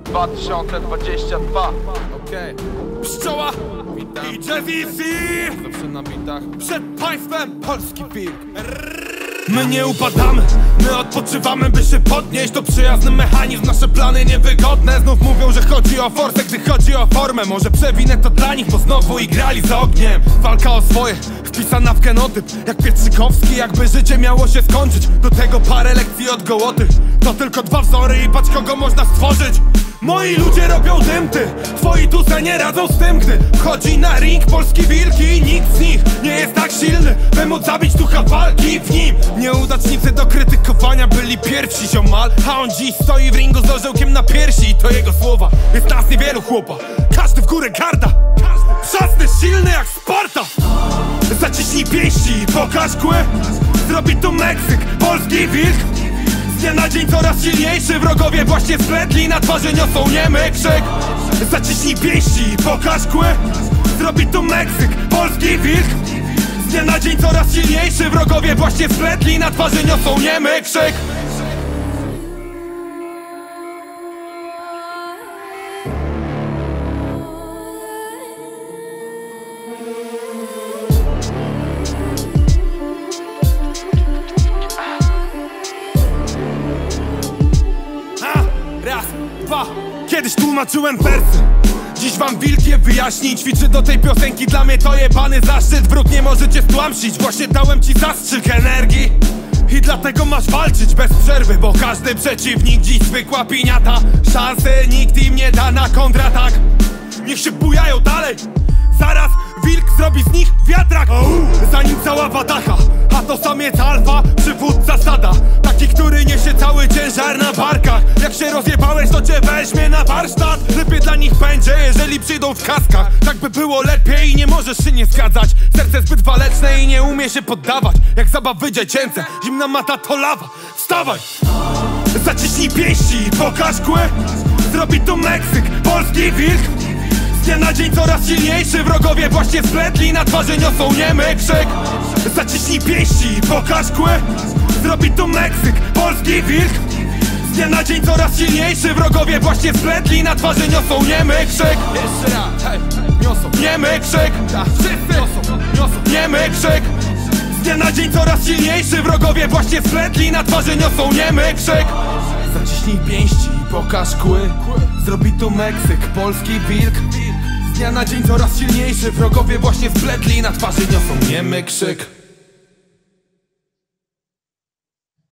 2022. Okej. Pszczoła i Jazzy zawsze na bitach. Przed państwem polski wilk. My nie upadamy, my odpoczywamy, by się podnieść. To przyjazny mechanizm, nasze plany niewygodne. Znów mówią, że chodzi o forsę, gdy chodzi o formę. Może przewinę to dla nich, bo znowu igrali z ogniem. Walka o swoje, wpisana w genotyp. Jak Pietrzykowski, jakby życie miało się skończyć. Do tego parę lekcji od gołoty. To tylko dwa wzory i patrz kogo można stworzyć. Moi ludzie robią dymty, twoi tuce nie radzą z tym, gdy wchodzi na ring polski wilk i nikt z nich nie jest tak silny, by móc zabić ducha walki w nim. Nieudacznicy do krytykowania byli pierwsi ziomal, a on dziś stoi w ringu z orzełkiem na piersi. I to jego słowa, jest nas niewielu chłopa, każdy w górę garda, trzasny silny jak Sparta. Zaciśnij pięści, pokaż kły, zrobi to Meksyk, polski wilk. Z dnia na dzień coraz silniejszy, wrogowie właśnie spletli, na twarzy niosą niemy krzyk. Zaciśnij pięści, pokaż kły, zrobi to Meksyk, polski wilk. Z dnia na dzień coraz silniejszy, wrogowie właśnie spletli, na twarzy niosą niemy krzyk. Raz, dwa, kiedyś tłumaczyłem wersy, dziś wam wilk je wyjaśni. Ćwiczy do tej piosenki, dla mnie to jebany zaszczyt. Wróg nie możecie stłamsić, właśnie dałem ci zastrzyk energii. I dlatego masz walczyć bez przerwy, bo każdy przeciwnik dziś zwykła piniata. Szansy nikt im nie da na kontratak. Niech się bujają dalej, zaraz wilk zrobi z nich wiatrak. Zanim cała watacha, a to samiec alfa, przywódca stada. Taki, który niesie cały ciężar na barkach. Jak się rozjebałeś, to cię weźmie na warsztat. Lepiej dla nich będzie, jeżeli przyjdą w kaskach. Tak by było lepiej i nie możesz się nie zgadzać. Serce zbyt waleczne i nie umie się poddawać. Jak zabawy dziecięce, zimna mata to lawa. Wstawaj! Zaciśnij pięści, pokaż kły, zrobi to Meksyk, polski wilk. Z dnia na dzień coraz silniejszy, wrogowie właśnie spletli, na twarzy niosą niemy krzyk. Zaciśnij pięści, pokaż kły, zrobi to Meksyk, polski wilk. Z dnia na dzień coraz silniejszy, wrogowie właśnie spletli, na twarzy niosą niemy krzyk. Jeszcze raz, hej, niosą niemy krzyk. Wszyscy niosą niemy krzyk. Z dnia na dzień coraz silniejszy, wrogowie właśnie spletli, na twarzy niosą niemy krzyk. Zaciśnij pięści, pokaż kły, zrobi to Meksyk, polski wilk. Z dnia na dzień coraz silniejszy, wrogowie właśnie spletli, na twarzy niosą niemy krzyk.